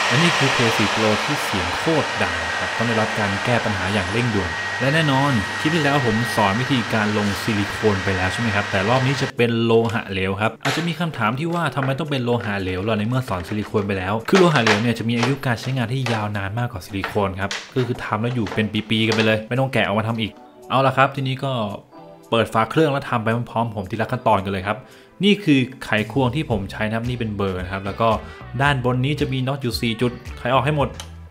และนี่คือ Play 4 Pro ที่เสียงโคตรดังครับต้องได้รับการแก้ปัญหาอย่างเร่งด่วนและแน่นอนคลิปที่แล้วผมสอนวิธีการลงซิลิโคนไปแล้วใช่ไหมครับแต่รอบนี้จะเป็นโลหะเหลวครับอาจจะมีคำถามที่ว่าทำไมต้องเป็นโลหะเหลวล่ะในเมื่อสอนซิลิโคนไปแล้วคือโลหะเหลวเนี่ยจะมีอายุการใช้งานที่ยาวนานมากกว่าซิลิโคนครับคือทำแล้วอยู่เป็นปีๆกันไปเลยไม่ต้องแกะออกมาทำอีกเอาละครับทีนี้ก็เปิดฝาเครื่องแล้วทำไปพร้อมๆผมทีละขั้นตอนกันเลยครับนี่คือไขควงที่ผมใช้นะครับนี่เป็นเบอร์นะครับแล้วก็ด้านบนนี้จะมีน็อตอยู่4จุดไขออกให้หมด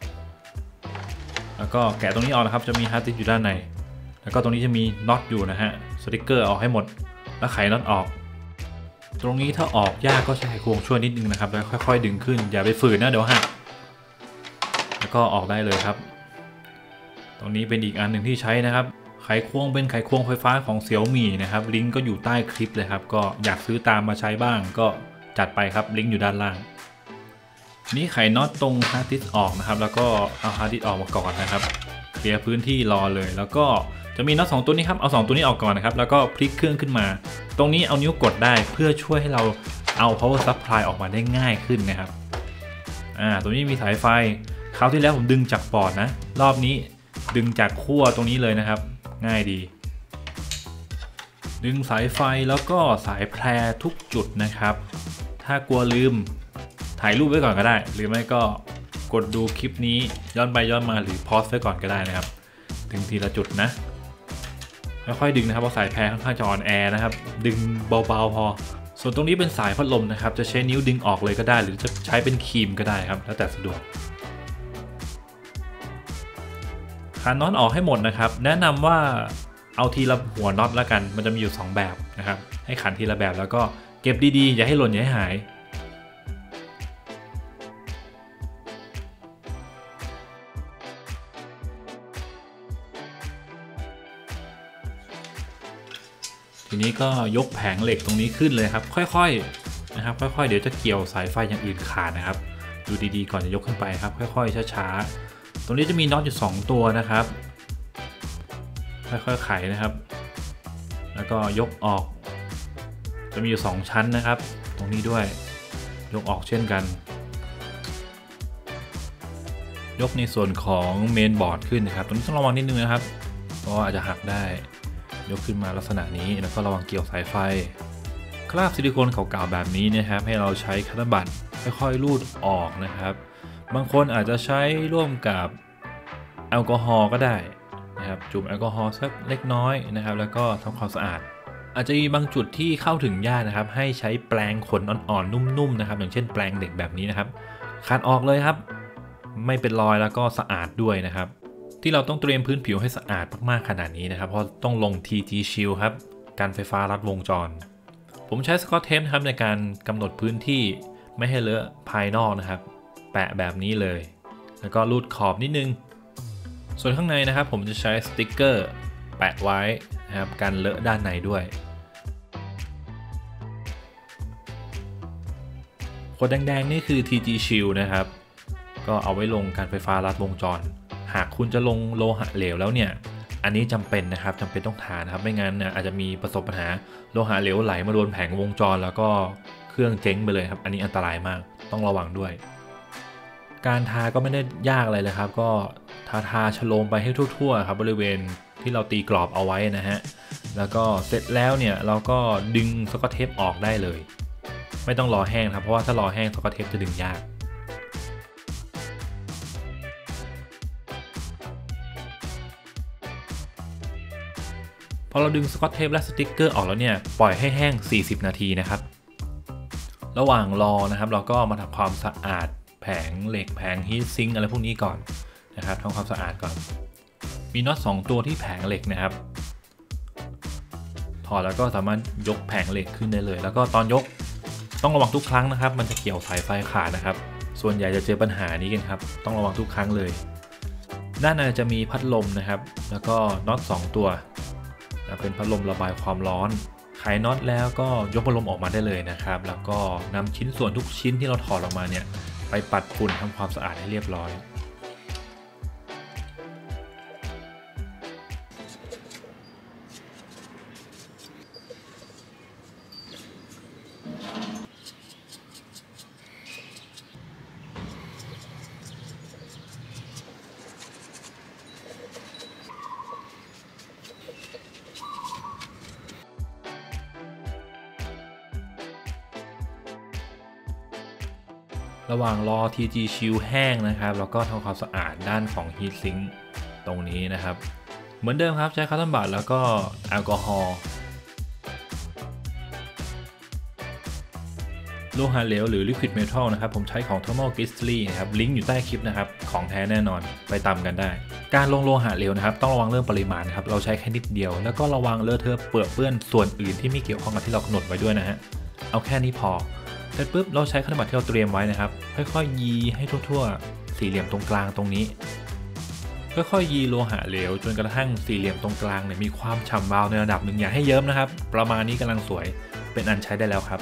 แล้วก็แกะตรงนี้ออกนะครับจะมีฮาร์ดดิสก์อยู่ด้านในแล้วก็ตรงนี้จะมีน็อตอยู่นะฮะสติ๊กเกอร์ออกให้หมดแล้วไขน็อตออกตรงนี้ถ้าออกยากก็ใช้ไขควงช่วยนิดนึงนะครับแล้วค่อยๆดึงขึ้นอย่าไปฝืนนะเดี๋ยวหักแล้วก็ออกได้เลยครับตรงนี้เป็นอีกอันหนึ่งที่ใช้นะครับไขควงเป็นไขควงไฟฟ้าของ Xiaomi นะครับลิงก์ก็อยู่ใต้คลิปเลยครับก็อยากซื้อตามมาใช้บ้างก็จัดไปครับลิงก์อยู่ด้านล่างนี้ไขน็อตตรงฮาร์ดดิสก์ออกนะครับแล้วก็เอาฮาร์ดดิสก์ออกมาก่อนนะครับเคลียร์พื้นที่รอเลยแล้วก็จะมีน็อต2ตัวนี้ครับเอา2ตัวนี้ออกก่อนนะครับแล้วก็พลิกเครื่องขึ้นมาตรงนี้เอานิ้วกดได้เพื่อช่วยให้เราเอา power supply ออกมาได้ง่ายขึ้นนะครับตัวนี้มีสายไฟคราวที่แล้วผมดึงจากปอร์ตนะรอบนี้ดึงจากขั้วตรงนี้เลยนะครับง่ายดีดึงสายไฟแล้วก็สายแพรทุกจุดนะครับถ้ากลัวลืมถ่ายรูปไว้ก่อนก็ได้หรือไม่ก็กดดูคลิปนี้ย้อนไปย้อนมาหรือพอสไว้ก่อนก็ได้นะครับดึงทีละจุดนะค่อยๆดึงนะครับเพราะสายแพรค่อนข้างจะอ่อนแอนะครับดึงเบาๆพอส่วนตรงนี้เป็นสายพัดลมนะครับจะใช้นิ้วดึงออกเลยก็ได้หรือจะใช้เป็นครีมก็ได้ครับแล้วแต่สะดวกขันน็อตออกให้หมดนะครับแนะนำว่าเอาทีละหัวน็อตแล้วกันมันจะมีอยู่2แบบนะครับให้ขันทีละแบบแล้วก็เก็บดีๆอย่าให้หล่นอย่าให้หายทีนี้ก็ยกแผงเหล็กตรงนี้ขึ้นเลยครับค่อยๆนะครับค่อยๆเดี๋ยวจะเกี่ยวสายไฟอย่างอื่นขาดนะครับดูดีๆก่อนจะยกขึ้นไปครับค่อยๆช้าๆตรงนี้จะมีน็อตอยู่2ตัวนะครับค่อยๆไขนะครับแล้วก็ยกออกจะมีอยู่2ชั้นนะครับตรงนี้ด้วยยกออกเช่นกันยกในส่วนของเมนบอร์ดขึ้นนะครับตรงนี้ต้องระวังนิดนึงนะครับเพราะว่าอาจจะหักได้ยกขึ้นมาลักษณะนี้แล้วก็ระวังเกี่ยวสายไฟคราบซิลิโคนเก่าๆแบบนี้นะครับให้เราใช้คัตเตอร์บัตค่อยๆรูดออกนะครับบางคนอาจจะใช้ร่วมกับแอลกอฮอล์ก็ได้นะครับจุ่มแอลกอฮอล์สักเล็กน้อยนะครับแล้วก็ทำความสะอาดอาจจะมีบางจุดที่เข้าถึงยากนะครับให้ใช้แปรงขนอ่อนๆนุ่มๆนะครับอย่างเช่นแปรงเหล็กแบบนี้นะครับขัดออกเลยครับไม่เป็นรอยแล้วก็สะอาดด้วยนะครับที่เราต้องเตรียมพื้นผิวให้สะอาดมากๆขนาดนี้นะครับเพราะต้องลง TG Shield ครับการไฟฟ้าลัดวงจรผมใช้สกอตเทปนะครับในการกำหนดพื้นที่ไม่ให้เลอะภายนอกนะครับแปะแบบนี้เลยแล้วก็รูดขอบนิดนึงส่วนข้างในนะครับผมจะใช้สติ๊กเกอร์แปะไว้นะครับกันเลอะด้านในด้วยขดแดงๆนี่คือ TG Shield นะครับก็เอาไว้ลงการไฟฟ้าลัดวงจรหากคุณจะลงโลหะเหลวแล้วเนี่ยอันนี้จำเป็นนะครับจำเป็นต้องทานะครับไม่งั้นอาจจะมีประสบปัญหาโลหะเหลวไหลมาโดนแผงวงจรแล้วก็เครื่องเจ๊งไปเลยครับอันนี้อันตรายมากต้องระวังด้วยการทาก็ไม่ได้ยากอะไรเลยครับก็ทาชโลมไปให้ทั่วๆครับบริเวณที่เราตีกรอบเอาไว้นะฮะแล้วก็เสร็จแล้วเนี่ยเราก็ดึงสกอตเทปออกได้เลยไม่ต้องรอแห้งครับเพราะว่าถ้ารอแห้งสกอตเทปจะดึงยากพอเราดึงสกอตเทปและสติ๊กเกอร์ออกแล้วเนี่ยปล่อยให้แห้ง40นาทีนะครับระหว่างรอนะครับเราก็มาทำความสะอาดแผงเหล็กแผงฮีทซิงค์อะไรพวกนี้ก่อนนะครับทำความสะอาดก่อนมีน็อต2ตัวที่แผงเหล็กนะครับถอดแล้วก็สามารถยกแผงเหล็กขึ้นได้เลยแล้วก็ตอนยกต้องระวังทุกครั้งนะครับมันจะเกี่ยวสายไฟขาดนะครับส่วนใหญ่จะเจอปัญหานี้กันครับต้องระวังทุกครั้งเลยด้านในจะมีพัดลมนะครับแล้วก็น็อต2ตัวเป็นพัดลมระบายความร้อนไขน็อตแล้วก็ยกพัดลมออกมาได้เลยนะครับแล้วก็นำชิ้นส่วนทุกชิ้นที่เราถอดออกมาเนี่ยไปปัดฝุ่นทำความสะอาดให้เรียบร้อย พระหว่างรอ TG Shield แห้งนะครับแล้วก็ทำความสะอาดด้านของ Heat Sink ตรงนี้นะครับเหมือนเดิมครับใช้คอตตอนบัดแล้วก็แอลกอฮอล์โลหะเหลวหรือ Liquid Metal นะครับผมใช้ของ Thermal Grizzly นะครับลิงก์อยู่ใต้คลิปนะครับของแท้แน่นอนไปตามกันได้การลงโลหะเหลวนะครับต้องระวังเรื่องปริมาณครับเราใช้แค่นิดเดียวแล้วก็ระวังเลอะเทอะเปื้อนส่วนอื่นที่ไม่เกี่ยวข้องกับที่เรากำหนดไว้ด้วยนะฮะเอาแค่นี้พอเสร็จปุ๊บเราใช้คอตตอนบัดที่เราเตรียมไว้นะครับค่อยๆยีให้ทั่วๆสี่เหลี่ยมตรงกลางตรงนี้ค่อยๆยีโลหะเหลวจนกระทั่งสี่เหลี่ยมตรงกลางเนี่ยมีความฉ่ำวาวในระดับหนึ่งอย่าให้เยิ้มนะครับประมาณนี้กำลังสวยเป็นอันใช้ได้แล้วครับ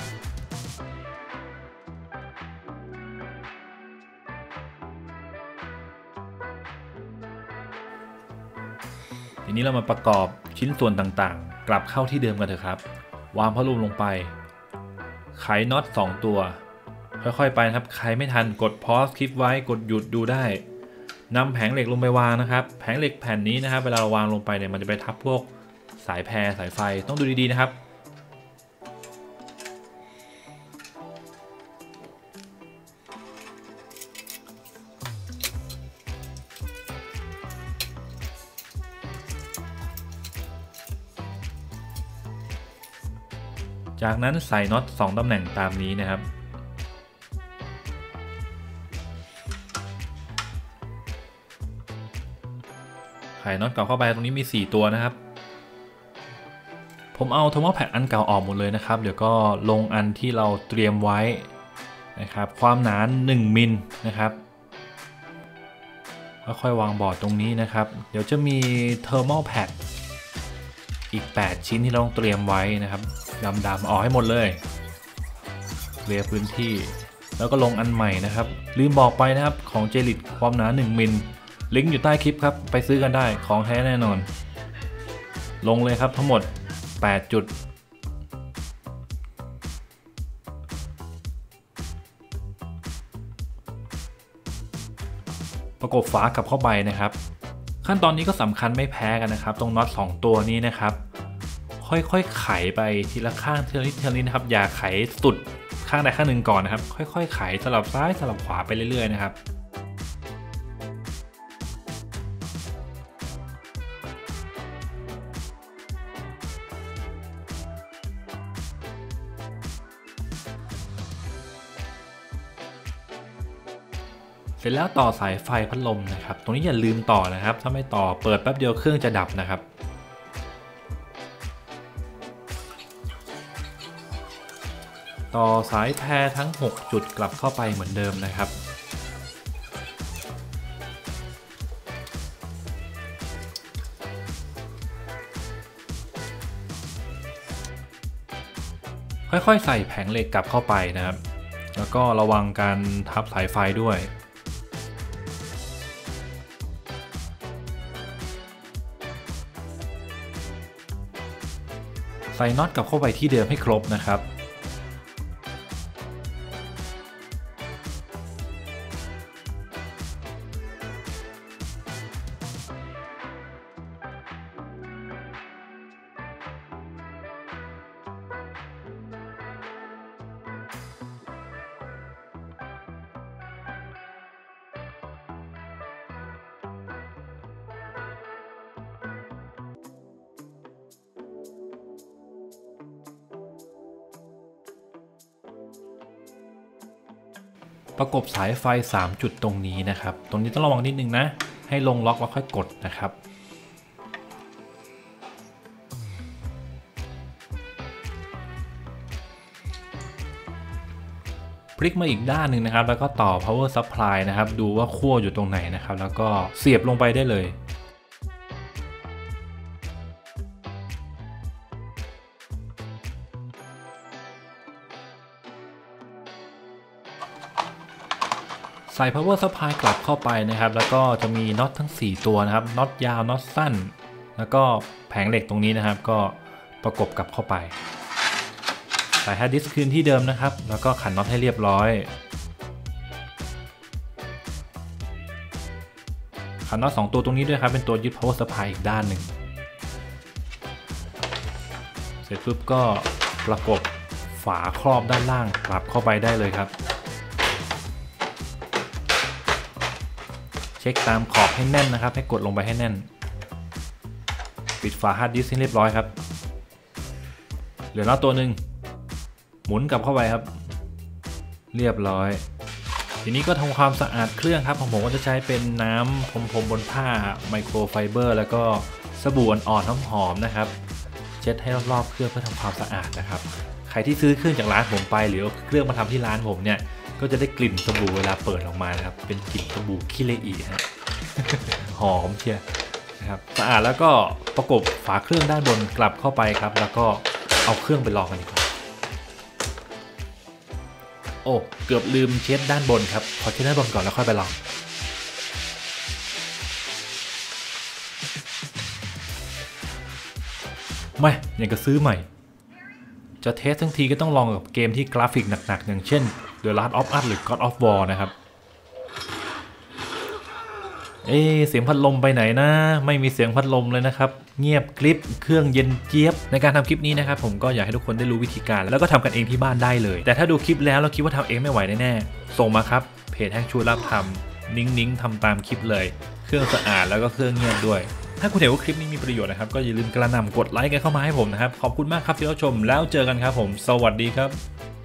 ทีนี้เรามาประกอบชิ้นส่วนต่างๆกลับเข้าที่เดิมกันเถอะครับวางพัดลมลงไปไขน็อต2ตัวค่อยๆไปนะครับใครไม่ทันกดพอสคลิปไว้กดหยุดดูได้นำแผงเหล็กลงไปวางนะครับแผงเหล็กแผ่นนี้นะครับเวลาเราวางลงไปเนี่ยมันจะไปทับพวกสายแพรสายไฟต้องดูดีๆนะครับจากนั้นใส่น็อต2ตำแหน่งตามนี้นะครับไขน็อตเก่าเข้าไปตรงนี้มี4ตัวนะครับผมเอา Thermal Pad อันเก่าออกหมดเลยนะครับเดี๋ยวก็ลงอันที่เราเตรียมไว้นะครับความหนา1มิลนะครับค่อยๆวางบอร์ดตรงนี้นะครับเดี๋ยวจะมี Thermal Pad อีก8ชิ้นที่เราต้องเตรียมไว้นะครับดำๆออกให้หมดเลยเคลียร์พื้นที่แล้วก็ลงอันใหม่นะครับลืมบอกไปนะครับของเจลิตความหนา1มิลลิงก์อยู่ใต้คลิปครับไปซื้อกันได้ของแท้แน่นอนลงเลยครับทั้งหมด8จุดประกบฝากลับเข้าไปนะครับขั้นตอนนี้ก็สำคัญไม่แพ้กันนะครับตรงน็อต2ตัวนี้นะครับค่อยๆไขไปทีละข้างทีละนิดทีละนิดนะครับอย่าไขสุดข้างใดข้างหนึ่งก่อนนะครับค่อยๆไขสลับซ้ายสลับขวาไปเรื่อยๆนะครับเสร็จแล้วต่อสายไฟพัดลมนะครับตรงนี้อย่าลืมต่อนะครับถ้าไม่ต่อเปิดแป๊บเดียวเครื่องจะดับนะครับต่อสายแพรทั้ง6จุดกลับเข้าไปเหมือนเดิมนะครับค่อยๆใส่แผงเหล็กกลับเข้าไปนะครับแล้วก็ระวังการทับสายไฟด้วยใส่น็อตกลับเข้าไปที่เดิมให้ครบนะครับประกบสายไฟ3จุดตรงนี้นะครับตรงนี้ต้องระวังนิดนึงนะให้ลงล็อกแล้วค่อยกดนะครับพลิกมาอีกด้านหนึ่งนะครับแล้วก็ต่อ power supply นะครับดูว่าขั้วอยู่ตรงไหนนะครับแล้วก็เสียบลงไปได้เลยใส่ power supply กลับเข้าไปนะครับแล้วก็จะมีน็อตทั้ง4ตัวนะครับน็อตยาวน็อตสั้นแล้วก็แผงเหล็กตรงนี้นะครับก็ประกบกลับเข้าไปใส่ฮาร์ดดิสก์คืนที่เดิมนะครับแล้วก็ขันน็อตให้เรียบร้อยขันน็อต2ตัวตรงนี้ด้วยครับเป็นตัวยึด power supply อีกด้านหนึ่งเสร็จปุ๊บก็ประกบฝาครอบด้านล่างกลับเข้าไปได้เลยครับช็คตามขอบให้แน่นนะครับให้กดลงไปให้แน่นปิดฝาฮาร์ดดิสก์ให้เรียบร้อยครับเหลือน็อตตัวหนึ่งหมุนกลับเข้าไปครับเรียบร้อยทีนี้ก็ทำความสะอาดเครื่องครับของผมก็จะใช้เป็นน้ำพรมบนผ้าไมโครไฟเบอร์แล้วก็สบู่อ่อนๆหอมๆนะครับเช็ดให้รอบๆเครื่องเพื่อทำความสะอาดนะครับใครที่ซื้อเครื่องจากร้านผมไปหรือเครื่องมาทำที่ร้านผมเนี่ยก็จะได้กลิ่นสบู่เวลาเปิดออกมานะครับเป็นกลิ่นสบู่คิเลอิฮะ หอมเชียนะครับสะอาดแล้วก็ประกบฝาเครื่องด้านบนกลับเข้าไปครับแล้วก็เอาเครื่องไปลองกันดีกว่าโอ้เกือบลืมเช็ดด้านบนครับขอเช็ดด้านบนก่อนแล้วค่อยไปลองไม่อย่างก็ซื้อใหม่จะเทสทั้งทีก็ต้องลองกับเกมที่กราฟิกหนักๆอย่างเช่น The Last of Us หรือ God of War นะครับเสียงพัดลมไปไหนนะไม่มีเสียงพัดลมเลยนะครับเงียบกริบเครื่องเย็นเจี๊ยบในการทำคลิปนี้นะครับผมก็อยากให้ทุกคนได้รู้วิธีการแล้วก็ทำกันเองที่บ้านได้เลยแต่ถ้าดูคลิปแล้วคิดว่าทำเองไม่ไหวแน่ๆส่งมาครับเพจแฮกชูรับทำนิ้งทำตามคลิปเลยเครื่องสะอาดแล้วก็เครื่องเงียบด้วยถ้าคุณเห็นว่าคลิปนี้มีประโยชน์นะครับก็อย่าลืมกระหน่ำกดไลค์กันเข้ามาให้ผมนะครับขอบคุณมากครับที่รับชมแล้วเจอกันครับผมสวัสดีครับ